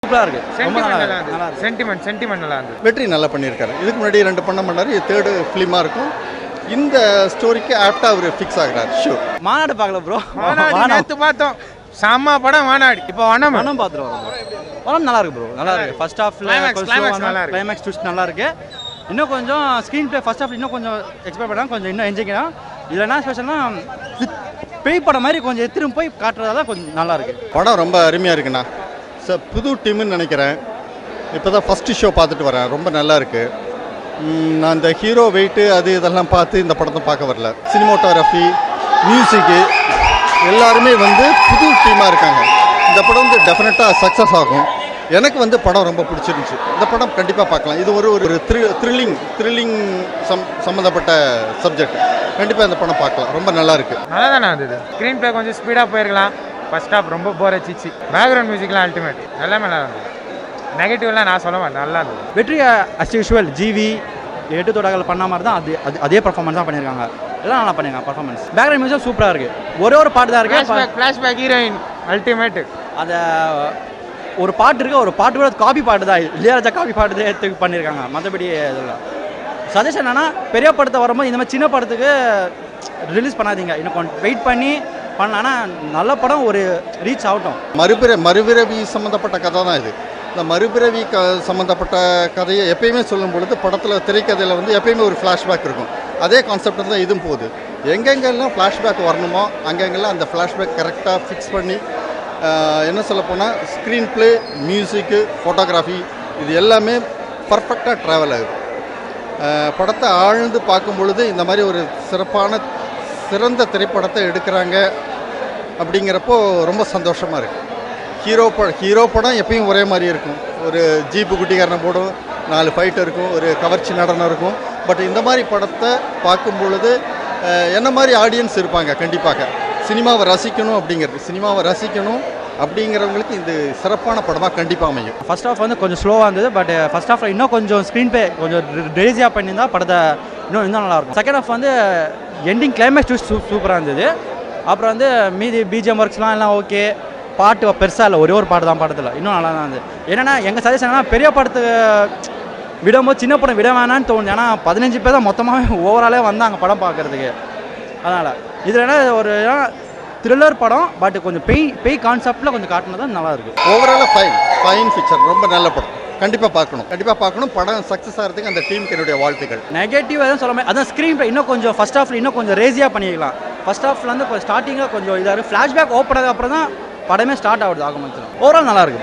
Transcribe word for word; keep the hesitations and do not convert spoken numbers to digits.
சூப்பரா இருக்கு. Sentiment sentiment நல்லா இருக்கு. வெற்றி நல்லா பண்ணியிருக்காரு. இதுக்கு முன்னாடி ரெண்டு பண்ண பண்ணாரு. இது தேர்டு ஃபிலிமாக இருக்கும். இந்த ஸ்டோரிக்கு ஆப்டா அவர் ஃபிக்ஸ் ஆகிறார். ஷூர். மாநாடு பார்க்கல ப்ரோ. மாநாடு நேத்து பார்த்தோம். செம்ம படம் மாநாடு. இப்போ வனம் வனம் பார்த்துட்டு வரோம். வனம் நல்லா இருக்கு ப்ரோ. நல்லா இருக்கு. ஃபர்ஸ்ட் ஹாஃப்ல கொஞ்சம் நல்லா இருக்கு. கிளைமேக்ஸ் ட்விஸ்ட் நல்லா இருக்கு. இன்னும் கொஞ்சம் ஸ்க்ரீன் பிளே ஃபர்ஸ்ட் ஹாஃப் இன்னும் கொஞ்சம் எக்ஸ்பெக்ட் பண்ணலாம். கொஞ்சம் இன்னும் என்ஜாய்க்கலாம். இதில் என்ன ஸ்பெஷல்னா பேய் படம் மாதிரி கொஞ்சம் திரும்ப போய் காட்டுறதால கொஞ்சம் நல்லா இருக்கு. படம் ரொம்ப அருமையாக இருக்குண்ணா. சார் புது டீம்னு நினைக்கிறேன். இப்போ தான் ஃபஸ்ட்டு ஷோ பார்த்துட்டு வரேன். ரொம்ப நல்லா இருக்கு. நான் இந்த ஹீரோ வெயிட்டு அது இதெல்லாம் பார்த்து இந்த படத்தை பார்க்க வரல. சினிமோட்டோகிராஃபி, மியூசிக்கு எல்லாருமே வந்து புது டீமாக இருக்காங்க. இந்த படம் வந்து டெஃபினட்டாக சக்ஸஸ் ஆகும். எனக்கு வந்து படம் ரொம்ப பிடிச்சிருந்துச்சு. இந்த படம் கண்டிப்பாக பார்க்கலாம். இது ஒரு ஒரு த்ரி த்ரில்லிங் த்ரில்லிங் சம் சம்மந்தப்பட்ட சப்ஜெக்ட். கண்டிப்பாக இந்த படம் பார்க்கலாம். ரொம்ப நல்லா இருக்கு. நல்லா தானே இருந்தது. ஸ்க்ரீன் பிளே கொஞ்சம் ஸ்பீடாக போயிருக்கலாம். ஃபர்ஸ்ட் ஹாஃப் ரொம்ப போர் அடிச்சிச்சு. பேக்ரவுண்ட் மியூசிக்லாம் அல்டிமேட். எல்லாமே நல்லா இருந்தது. நெகட்டிவ்லாம் நான் சொல்ல மாட்டேன். நல்லா இருந்தது. வெற்றி அஸ் யூஷுவல் ஜிவி எட்டு தொடர்கள் பண்ண மாதிரி தான் அது அது அதே பர்ஃபார்மன்ஸ் தான் பண்ணியிருக்காங்க. எல்லாம் நல்லா பண்ணியிருக்காங்க பர்ஃபார்மன்ஸ். பேக்ரவுண்ட் மியூசிக் சூப்பராக இருக்குது. ஒரே ஒரு பாட்டு தான் இருக்குது. Flashback heroine ultimate. அதை ஒரு பாட்டு இருக்குது. ஒரு பாட்டு கூட காப்பி பாட்டு தான். இளையராஜா காப்பி பாட்டு தான் எடுத்து பண்ணியிருக்காங்க. மற்றபடி இதெல்லாம் சஜஷன் என்னன்னா பெரிய படத்தை வரும்போது இந்த மாதிரி சின்ன படத்துக்கு ரிலீஸ் பண்ணாதீங்க. இன்னும் கொஞ்சம் வெயிட் பண்ணி பண்ணலான்னா நல்ல படம் ஒரு ரீச் ஆகட்டும். மறுபிற மறுபிறவி சம்மந்தப்பட்ட கதை தான் இது. இந்த மறுபிறவி க சம்மந்தப்பட்ட கதையை எப்பயுமே சொல்லும் பொழுது படத்தில் திரைக்கதையில் வந்து எப்பயுமே ஒரு ஃப்ளாஷ்பேக் இருக்கும். அதே கான்செப்ட் தான் இதுவும் போகுது. எங்கெங்கெல்லாம் ஃப்ளாஷ்பேக் வரணுமோ அங்கெங்கெல்லாம் அந்த ஃப்ளாஷ்பேக் கரெக்டாக ஃபிக்ஸ் பண்ணி என்ன சொல்ல போனால் ஸ்க்ரீன் ப்ளே, மியூசிக்கு, ஃபோட்டோகிராஃபி இது எல்லாமே பர்ஃபெக்டாக ட்ராவல் ஆகுது. படத்தை ஆழ்ந்து பார்க்கும் பொழுது இந்த மாதிரி ஒரு சிறப்பான சிறந்த திரைப்படத்தை எடுக்கிறாங்க அப்படிங்கிறப்போ ரொம்ப சந்தோஷமாக இருக்குது. ஹீரோ படம் ஹீரோ படம் எப்பயும் ஒரே மாதிரி இருக்கும். ஒரு ஜீப்பு குட்டிக்காரனை போடும், நாலு ஃபைட் இருக்கும், ஒரு கவர்ச்சி நடனம் இருக்கும். பட் இந்த மாதிரி படத்தை பார்க்கும் பொழுது என்ன மாதிரி ஆடியன்ஸ் இருப்பாங்க. கண்டிப்பாக சினிமாவை ரசிக்கணும் அப்படிங்கிறது சினிமாவை ரசிக்கணும் அப்படிங்கிறவங்களுக்கு இது சிறப்பான படமாக கண்டிப்பாக அமையும். ஃபர்ஸ்ட் ஹாஃப் வந்து கொஞ்சம் ஸ்லோவாக இருந்தது. பட் ஃபர்ஸ்ட் ஹாஃபில் இன்னும் கொஞ்சம் ஸ்க்ரீன் ப்ளே கொஞ்சம் டேஸியாக பண்ணியிருந்தால் படத்தை இன்னும் இன்னும் நல்லாயிருக்கும். செகண்ட் ஹாஃப் வந்து எண்டிங் கிளைமேக்ஸ் டூ சூ சூப்பராக இருந்தது. அப்புறம் வந்து மீதி பிஜிஎம் ஒர்க்ஸ்லாம் எல்லாம் ஓகே. பாட்டு பெருசாக இல்லை. ஒரே ஒரு பாட்டு தான் படத்தில். இன்னும் நல்லா தான் இருந்தது. என்னென்னா எங்கள் சஜஷன் என்னன்னா பெரிய படத்துக்கு விடும்போது சின்ன படம் விட வேணான்னு தோணுது. ஏன்னா பதினஞ்சு பேர் தான் மொத்தமாகவே ஓவராலே வந்தாங்க படம் பார்க்குறதுக்கு. அதனால் இதில் என்ன ஒரு த்ரில்லர் படம். பட் கொஞ்சம் பெய் பெய் கான்செப்டில் கொஞ்சம் காட்டினது நல்லா இருக்குது. ஓவராலாக ஃபைன் ஃபைன் பிக்சர். ரொம்ப நல்ல படம். கண்டிப்பாக பார்க்கணும் கண்டிப்பாக பார்க்கணும். படம் சக்ஸஸ் ஆகிறதுக்கு அந்த டீமுக்கு என்னுடைய வாழ்த்துக்கள். நெகட்டிவ் எதுவும் சொல்ல மாதிரி அதான் ஸ்க்ரீன் ப்ளே இன்னும் கொஞ்சம் ஃபஸ்ட் ஹாஃபில் இன்னும் கொஞ்சம் ரேஸியாக பண்ணிக்கலாம். ஃபஸ்ட் ஹாஃபில் வந்து கொஞ்சம் ஸ்டார்டிங்காக கொஞ்சம் இதாக ஃப்ளாஷ்பேக் ஓப்பன் ஆக அப்புறம் தான் படமே ஸ்டார்ட் ஆகுது. ஆக முடியும். ஓவரால் நல்லா இருக்குது.